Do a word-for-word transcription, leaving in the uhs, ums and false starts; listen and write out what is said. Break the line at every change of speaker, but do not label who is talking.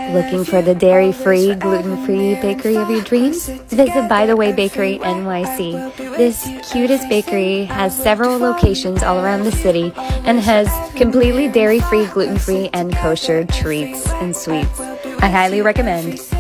Looking for the dairy-free, gluten-free bakery of your dreams? Visit By the Way Bakery N Y C. This cutest bakery has several locations all around the city and has completely dairy-free, gluten-free, and kosher treats and sweets. I highly recommend.